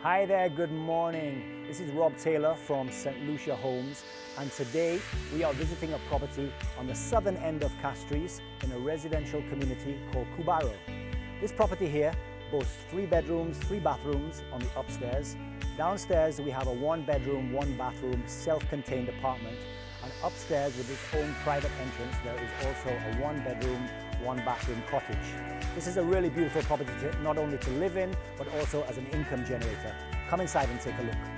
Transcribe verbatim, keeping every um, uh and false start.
Hi there, good morning. This is Rob Taylor from Saint Lucia Homes, and today we are visiting a property on the southern end of Castries in a residential community called Coubaril. This property here boasts three bedrooms, three bathrooms on the upstairs. Downstairs we have a one bedroom, one bathroom, self-contained apartment, and upstairs with its own private entrance there is also a one bedroom, one bathroom cottage. This is a really beautiful property to, not only to live in, but also as an income generator. Come inside and take a look.